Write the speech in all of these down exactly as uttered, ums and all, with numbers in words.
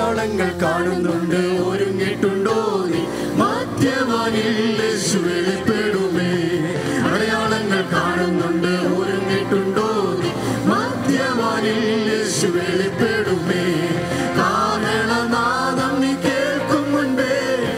അടയാളങ്ങൾ കാണുന്നുണ്ട്. ഒരുങ്ങിയിട്ടുണ്ടോ നീ? മധ്യവാനിൽ യേശു വെളിപ്പെടുമേ. അടയാളങ്ങൾ കാണുന്നുണ്ട്. ഒരുങ്ങിയിട്ടുണ്ടോ നീ? മധ്യവാനിൽ യേശു വെളിപ്പെടുമേ. കാഹളനാദം നീ കേൾക്കും മുൻപേ,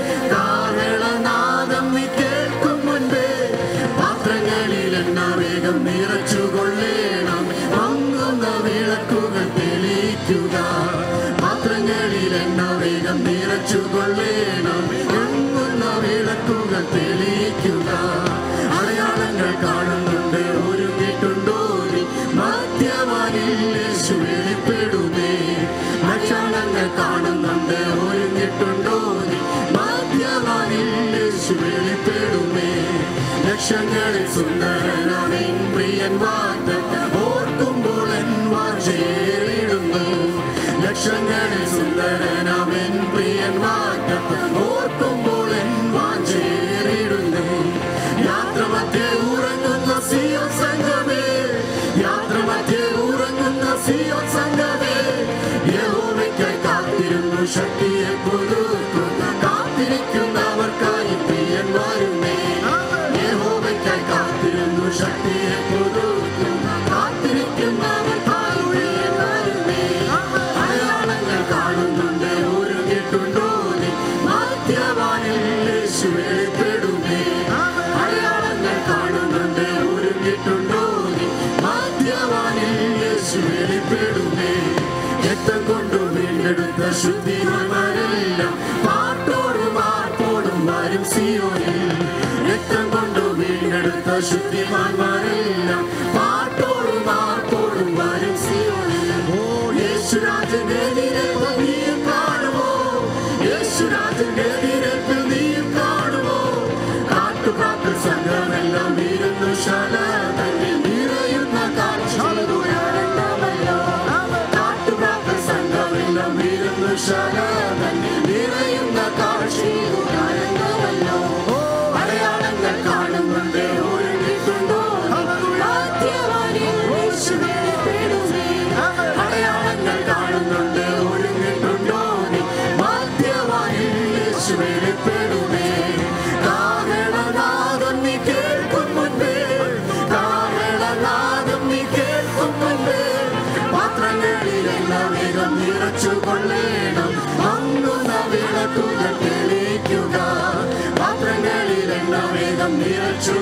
കാഹളനാദം നീ കേൾക്കും മുൻപേ പാത്രങ്ങളിൽ എണ്ണ വേഗം നിറച്ചുകൊള്ളേണം. മങ്ങുന്ന വിളക്കുകൾ തെളിയിക്കുക. പാത്രങ്ങളിൽ എണ്ണ വേഗം നിറച്ചുകൊള്ളേണം. മങ്ങുന്ന വിളക്കുകൾ തെളിയിക്കുക. അടയാളങ്ങൾ കാണുന്നുണ്ട്. ഒരുങ്ങിയിട്ടുണ്ടോ നീ? മധ്യവാനിൽ യേശു വെളിപ്പെടുമേ. ലക്ഷണങ്ങൾ കാണുന്നുണ്ട്. ഒരുങ്ങിയിട്ടുണ്ടോ നീ? മധ്യവാനിൽ യേശു വെളിപ്പെടുമേ. ലക്ഷങ്ങളിൽ സുന്ദരനാവിൻ പ്രിയൻ വാഗ്ദത്തം ഓർക്കുമ്പോൾ എൻ വാഞ്ചേറിടുന്നു. ലക്ഷങ്ങളിൽ സുന്ദരനാവിൻ പ്രിയൻ വാഗ്ദത്തം ഓർക്കുമ്പോൾ എൻ വാഞ്ചേറിടുന്നു. യാത്രമധ്യേ ഉറങ്ങുന്ന സിയോൻ സംഘമേ, യാത്രമധ്യേ ഉറങ്ങുന്ന സിയോൻ സംഘമേ, യഹോവയ്ക്കായി കാത്തിരുന്നു ശക്തിയെ പുതുക്കുക. കാത്തിരിക്കുന്നവർക്കായി പ്രിയൻ വരുന്നേ. യഹോവയ്ക്കായി കാത്തിരുന്നു ശക്തിയെ പുതുക്കുക. കാത്തിരിക്കുന്നവർക്കായി പ്രിയൻ വരുന്നേ. അടയാളങ്ങൾ കാണുന്നുണ്ട്. ഒരുങ്ങിയിട്ടുണ്ടോ നീ? മധ്യവാനിൽ യേശു വെളിപ്പെടുമേ. അടയാളങ്ങൾ കാണുന്നുണ്ട്. ഒരുങ്ങിയിട്ടുണ്ടോ നീ? മധ്യവാനിൽ യേശു വെളിപ്പെടുമേ. രക്തം കൊണ്ടു വീണ്ടെടുത്ത ശുദ്ധിമാന്മാരെല്ലാം പാട്ടോടും ആർപ്പോടും വരും സിയോനിൽ. രക്തം കൊണ്ടു വീണ്ടെടുത്ത ശുദ്ധിമാന്മാരെല്ലാം പാട്ടോടും ആർപ്പോടും വരും സിയോനിൽ. ഓ യേശുരാജന്റെ എതിരേൽപ്പ് നീയും കാണുമോ? യേശുരാജന്റെ എതിരേൽപ്പ് നീയും കാണുമോ? കാട്ടുകാക്കൾ സംഘമെല്ലാം വീരുന്നു ശാല തന്നിൽ നിറയുന്ന കാഴ്ചകളോ. കാട്ടുകാക്കൾ സംഘമെല്ലാം വീരുന്നു ശാല തന്നിൽ നിറയുന്ന കാഴ്ചകളോ. അടയാളങ്ങൾ കാണുന്നുണ്ട്. ഒരുങ്ങിയിട്ടുണ്ടോ? മധ്യവാനിൽ യേശു വെളിപ്പെടുമേ. അടയാളങ്ങൾ കാണുന്നുണ്ട്. ഒരുങ്ങിയിട്ടുണ്ടോ നീ? മധ്യവാനിൽ യേശു വെളിപ്പെടുമേ. കാഹളനാദം നീ കേൾക്കും മുൻപേ, കാഹളനാദം നീ കേൾക്കും മുൻപേ പാത്രങ്ങളിൽ എണ്ണ വേഗം നിറച്ചുകൊള്ളേണം. മങ്ങുന്ന വിളക്കുകൾ തെളിയിക്കുക. പാത്രങ്ങളിൽ എണ്ണ വേഗം നിറച്ചു